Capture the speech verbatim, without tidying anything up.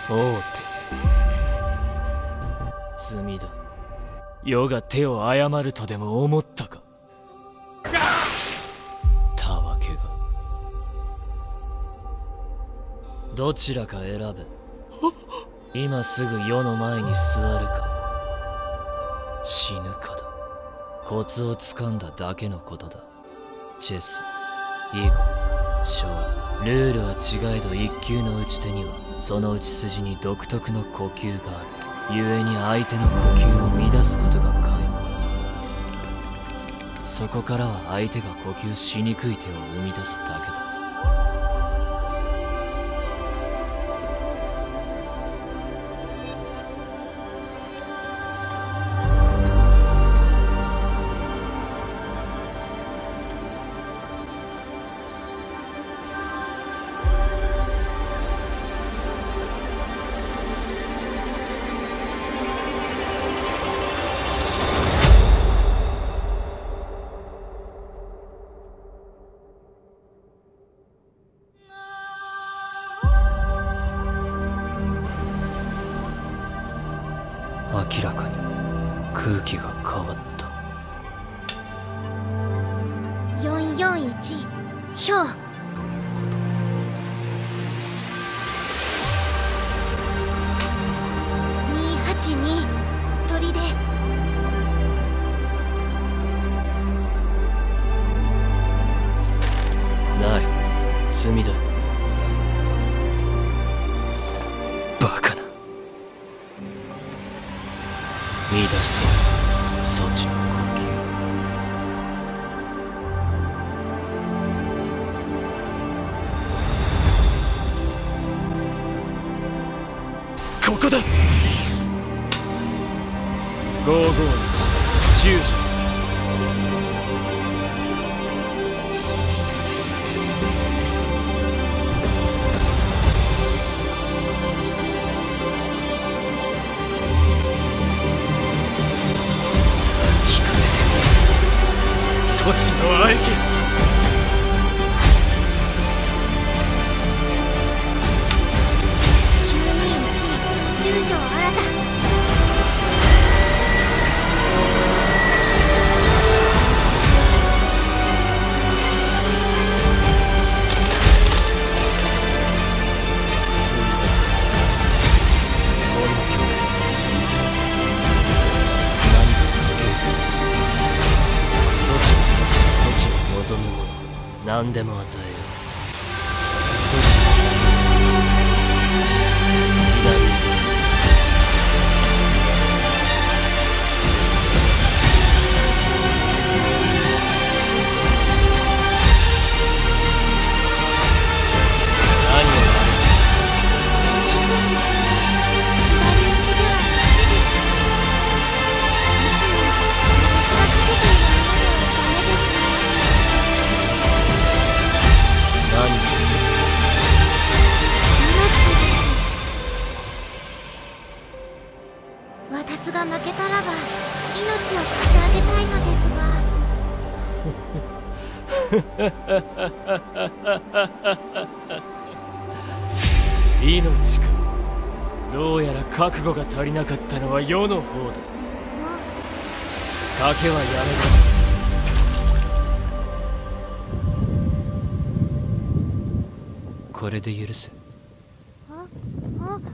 王手。罪だ。余が手を誤るとでも思ったか。たわけが。どちらか選べ。今すぐ世の前に座るか死ぬかだ。コツをつかんだだけのことだ。チェス、囲碁、将棋、ルールは違えど一級の打ち手にはその打ち筋に独特の呼吸がある。故に相手の呼吸を乱すことが皆無。そこからは相手が呼吸しにくい手を生み出すだけだ。明らかに空気が変わった。 よんよんいちひょう。にはちに鳥で。 ない、墨だ。バカな。見出したそちの呼吸。ここだ。ごーごーいち十条。そちの愛機。 きゅうにいち十条新た。 何でも与えよう。 私が負けたらば命を貸してあげたいのですが命か。どうやら覚悟が足りなかったのは世の方だ。賭けはやめた。これで許せ。